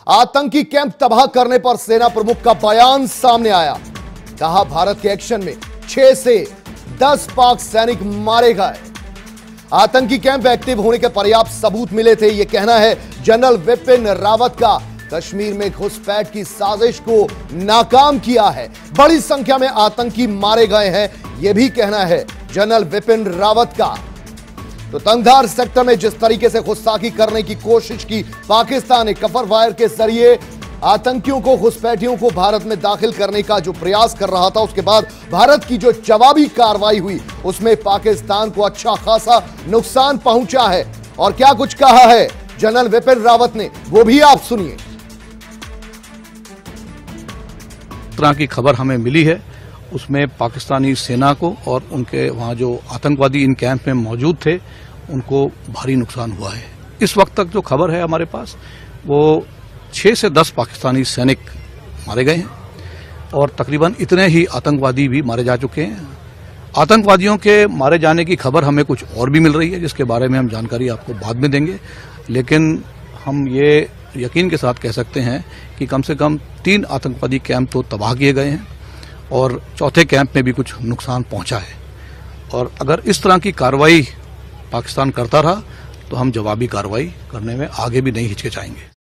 आतंकी कैंप तबाह करने पर सेना प्रमुख का बयान सामने आया। कहा भारत के एक्शन में 6 से 10 पाक सैनिक मारे गए। आतंकी कैंप एक्टिव होने के पर्याप्त सबूत मिले थे, यह कहना है जनरल विपिन रावत का। कश्मीर में घुसपैठ की साजिश को नाकाम किया है, बड़ी संख्या में आतंकी मारे गए हैं, यह भी कहना है जनरल विपिन रावत का। तो तंगधार सेक्टर में जिस तरीके से गुस्ताखी करने की कोशिश की पाकिस्तान ने, कफर फायर के जरिए आतंकियों को, घुसपैठियों को भारत में दाखिल करने का जो प्रयास कर रहा था, उसके बाद भारत की जो जवाबी कार्रवाई हुई उसमें पाकिस्तान को अच्छा खासा नुकसान पहुंचा है। और क्या कुछ कहा है जनरल विपिन रावत ने, वो भी आप सुनिए। तरह की खबर हमें मिली है, उसमें पाकिस्तानी सेना को और उनके वहां जो आतंकवादी इन कैंप में मौजूद थे उनको भारी नुकसान हुआ है। इस वक्त तक जो खबर है हमारे पास, वो 6 से 10 पाकिस्तानी सैनिक मारे गए हैं और तकरीबन इतने ही आतंकवादी भी मारे जा चुके हैं। आतंकवादियों के मारे जाने की खबर हमें कुछ और भी मिल रही है, जिसके बारे में हम जानकारी आपको बाद में देंगे, लेकिन हम ये यकीन के साथ कह सकते हैं कि कम से कम 3 आतंकवादी कैंप तो तबाह किए गए हैं और चौथे कैंप में भी कुछ नुकसान पहुंचा है। और अगर इस तरह की कार्रवाई पाकिस्तान करता रहा तो हम जवाबी कार्रवाई करने में आगे भी नहीं हिचकिचाएंगे।